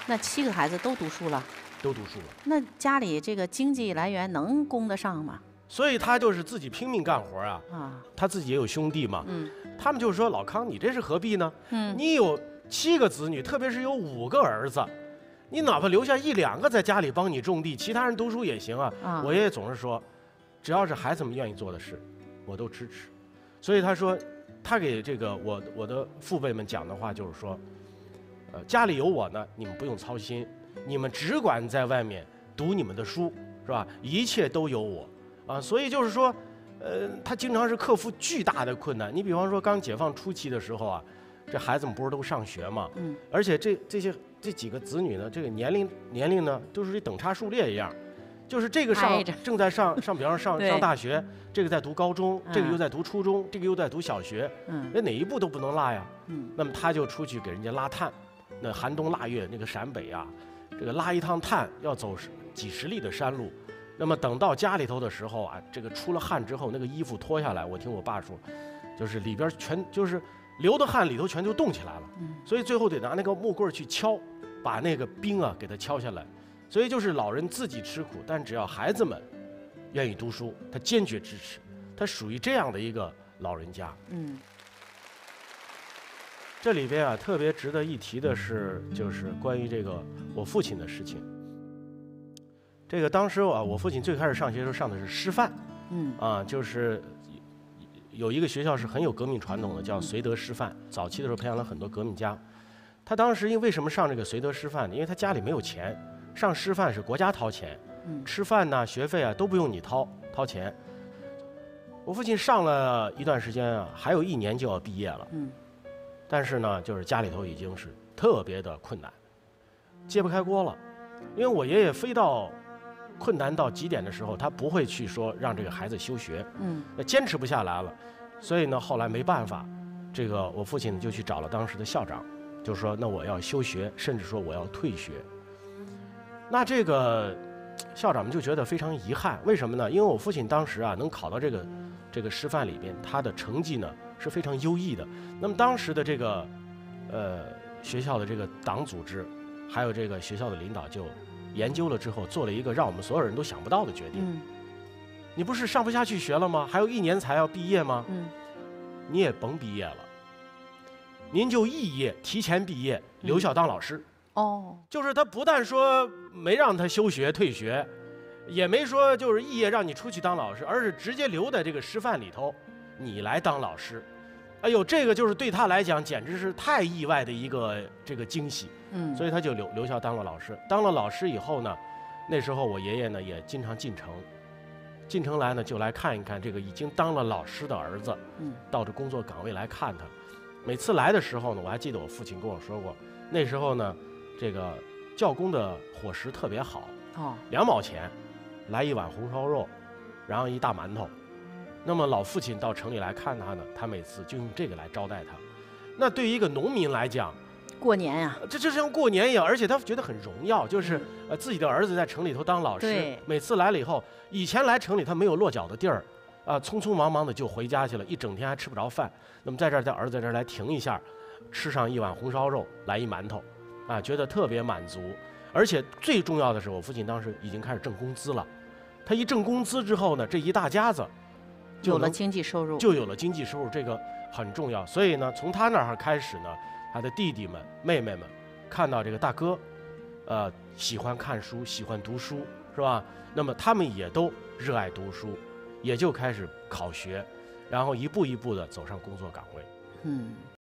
那7个孩子都读书了， 都读书了。 那家里这个经济来源能供得上吗？ 所以他就是自己拼命干活啊。他自己也有兄弟嘛。他们就是说老康，你这是何必呢？你有7个子女，特别是有5个儿子，你哪怕留下1、2个在家里帮你种地，其他人读书也行啊。我爷爷总是说，只要是孩子们愿意做的事，我都支持。所以他说，他给这个我的父辈们讲的话就是说，家里有我呢，你们不用操心，你们只管在外面读你们的书，是吧？一切都有我啊。所以就是说，他经常是克服巨大的困难。你比方说刚解放初期的时候啊，这孩子们不是都上学嘛，而且这几个子女呢，这个年龄呢都是等差数列一样。就是这个正在上，比方上大学，这个在读高中，这个又在读初中，这个又在读小学，那哪一步都不能落呀。那么他就出去给人家拉炭，那寒冬腊月那个陕北啊，这个拉一趟炭要走几十里的山路。那么等到家里头的时候啊，这个出了汗之后，那个衣服脱下来，我听我爸说，就是里边全就是流的汗里头全就冻起来了。所以最后得拿那个木棍去敲，把那个冰啊给它敲下来。所以就是老人自己吃苦，但只要孩子们愿意读书，他坚决支持。他属于这样的一个老人家。这里边啊特别值得一提的是，就是关于这个我父亲的事情。这个当时我父亲最开始上学的时候上的是师范，就是有一个学校是很有革命传统的，叫绥德师范。早期的时候培养了很多革命家。他当时为什么上这个绥德师范呢？因为他家里没有钱。上师范是国家掏钱，吃饭呐、学费啊都不用你掏钱。我父亲上了一段时间啊，还有1年就要毕业了，但是呢，就是家里头已经是特别的困难，揭不开锅了。因为我爷爷非到困难到极点的时候，他不会去说让这个孩子休学，坚持不下来了，所以呢，后来没办法，这个我父亲就去找了当时的校长，就说那我要休学，甚至说我要退学。那这个校长们就觉得非常遗憾，为什么呢？因为我父亲当时啊能考到这个师范里边，他的成绩呢是非常优异的。那么当时的这个学校的这个党组织，还有这个学校的领导就研究了之后，做了一个让我们所有人都想不到的决定。你不是上不下去学了吗？还有1年才要毕业吗？你也甭毕业了，您就肄业，提前毕业，留校当老师。就是他不但说没让他休学退学，也没说就是肄业让你出去当老师，而是直接留在这个师范里头，你来当老师。哎呦，这个就是对他来讲简直是太意外的一个这个惊喜。所以他就留校当了老师。当了老师以后呢，那时候我爷爷呢也经常进城来呢就来看一看这个已经当了老师的儿子，到这工作岗位来看他。每次来的时候呢，我还记得我父亲跟我说过，那时候呢这个教工的伙食特别好，2毛钱来一碗红烧肉，然后一大馒头。那么老父亲到城里来看他呢，他每次就用这个来招待他。那对于一个农民来讲， 过年呀， 这像过年一样，而且他觉得很荣耀，就是自己的儿子在城里头当老师。每次来了以后，以前来城里他没有落脚的地儿，匆匆忙忙的就回家去了，一整天还吃不着饭。那么在这儿，儿子在这儿来停一下，吃上一碗红烧肉，来一馒头。觉得特别满足。而且最重要的是，我父亲当时已经开始挣工资了。他一挣工资之后呢，这一大家子就有了经济收入， 这个很重要。所以呢，从他那儿开始呢，他的弟弟们、妹妹们看到这个大哥，喜欢看书，喜欢读书，是吧？那么他们也都热爱读书，也就开始考学，然后一步一步的走上工作岗位。